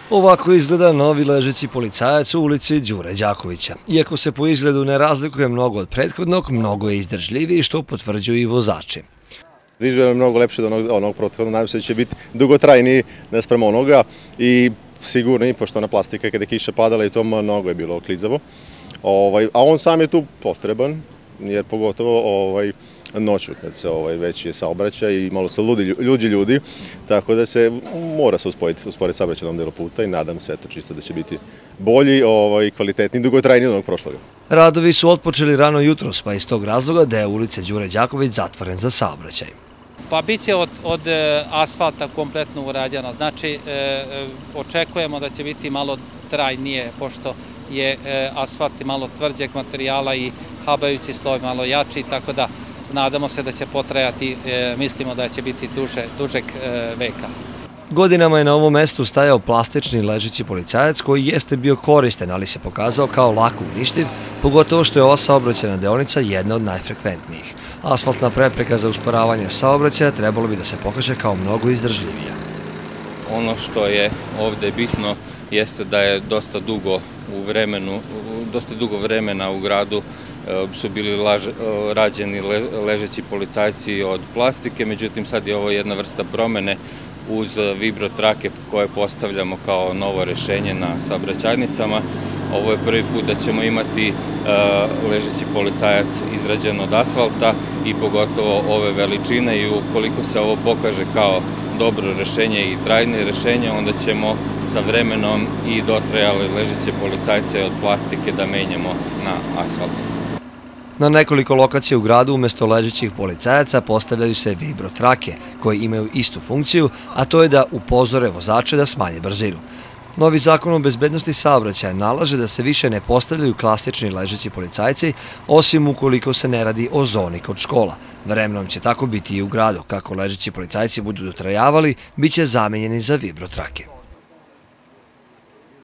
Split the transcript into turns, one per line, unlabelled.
Ovako izgleda novi ležeći policajac u ulici Đure Đakovića. Iako se po izgledu ne razlikuje mnogo od prethodnog, mnogo je izdržljiviji, što potvrđuju i vozači.
Vizualno je mnogo lepše od onog prethodnog, nadam se da će biti dugotrajniji naspram onoga i sigurni, pošto ona plastika kada je kiša padala i to mnogo je bilo klizavo. A on sam je tu potreban, jer pogotovo noću kad se već je saobraćaj i malo su ljudi, tako da se mora se usporiti saobraćaj na ovom delu puta i nadam se čisto da će biti bolji, kvalitetniji, dugotrajniji od onog prošloga.
Radovi su otpočeli rano jutros, pa iz tog razloga deo ulice Đure Đaković zatvoren za saobraćaj.
Pa bit će od asfalta kompletno urađeno, znači očekujemo da će biti malo trajnije, pošto je asfalt malo tvrđeg materijala i habajući sloj malo jači, tako da nadamo se da će potrajati, mislimo da će biti dužeg veka.
Godinama je na ovom mestu stajao plastični ležeći policajac koji jeste bio koristan, ali se pokazao kao lako uništiv, pogotovo što je ova saobraćajna deonica jedna od najfrekventnijih. Asfaltna prepreka za usporavanje saobraćaja trebalo bi da se pokaže kao mnogo izdržljivija.
Ono što je ovde bitno jeste da je dosta dugo vremena u gradu su bili rađeni ležeći policajci od plastike, međutim sad je ovo jedna vrsta promene uz vibrotrake koje postavljamo kao novo rešenje na saobraćajnicama. Ovo je prvi put da ćemo imati ležeći policajac izrađen od asfalta i pogotovo ove veličine, i ukoliko se ovo pokaže kao dobro rešenje i trajne rešenje, onda ćemo sa vremenom i dotrajale ležeće policajce od plastike da menjamo na asfaltu.
Na nekoliko lokacija u gradu umesto ležećih policajaca postavljaju se vibrotrake koje imaju istu funkciju, a to je da upozore vozače da smanje brzinu. Novi zakon o bezbednosti saobraćaja nalaže da se više ne postavljaju klasični ležeći policajci, osim ukoliko se ne radi o zoni kod škola. Vremenom će tako biti i u gradu. Kako ležeći policajci budu dotrajavali, bit će zamenjeni za vibrotrake.